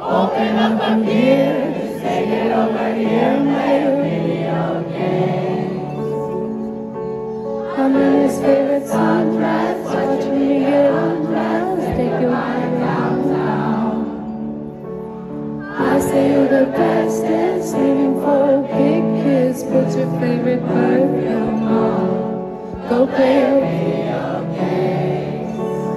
Open up a beer, just take it over here and play a video game. I'm in his favorite sundress, watching me get undressed, take your mind downtown. I say you're the bestest, singing for a big kiss, put your favorite perfume on, go play a video game.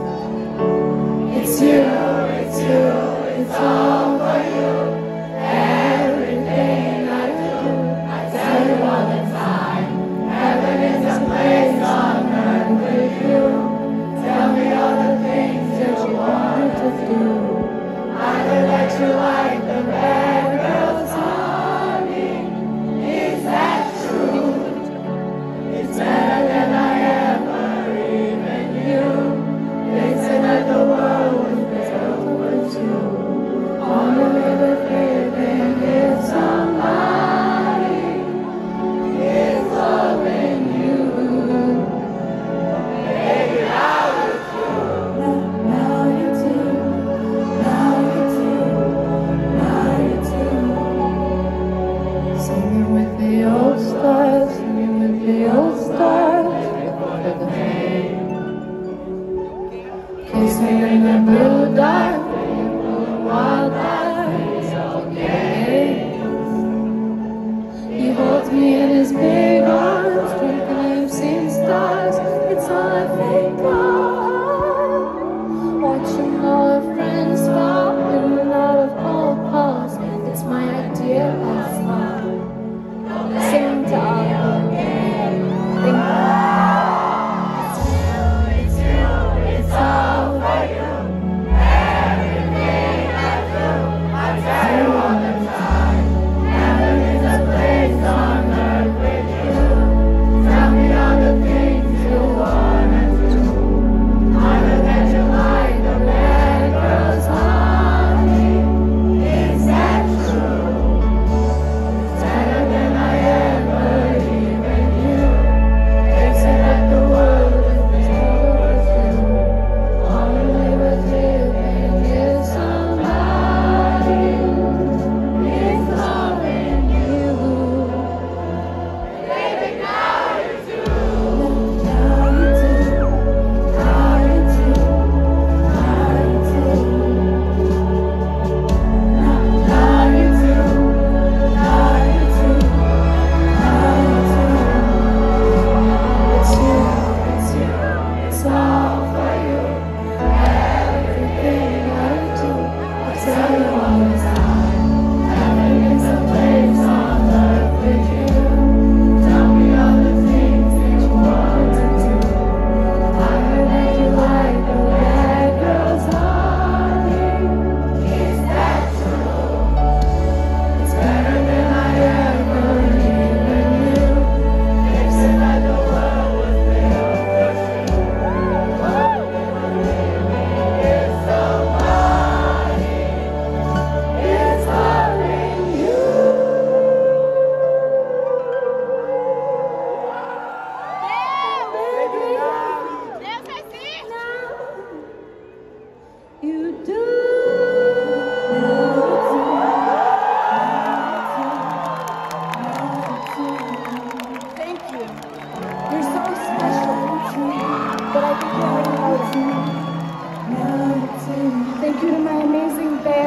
It's you, it's you, it's all for you. Everything I do, I tell you all the time. Heaven is a place on earth with you. Tell me all the things that you want to do. I know that you like the bad girls, honey. Is that true? It's better than I ever even knew. They said that the world was built for two. Only live a feeling if somebody is loving you. Baby, now you do. Now you do. Now you do. Now you do. Singing with the old stars, singing with the old stars before the pain. Kiss me in the blue dark, wild eyes, okay. He holds me in his big arms, drinking I've seen stars. It's all I think of. Watching all our friends fall in and out of cold calls. It's my idea of fun. Sing to all your game. It's you, it's all for you. Everything I do, I tell you all the time. Heaven is a place on earth with you. Tell me all the things you wanna do. I know that you like the bad girls, honey. Is that true? It's better than I ever even knew. They said that the world is built for two. Only with living is somebody is loving you. Baby, now you do. Now you do. Now you do. Now you do. Now you do. Now you do. Now you do. It's you, it's you, it's all for you. Everything I do, I tell you all the time. Heaven is a place on earth with you. Tell me all the things that you want to do. I heard that you like the bad girls, honey. Is that true? It's better than I ever even knew. They said that the world was built for two. If somebody is loving you. You do. Thank you. You're so special to me, but I think you already know that. Thank you to my amazing band.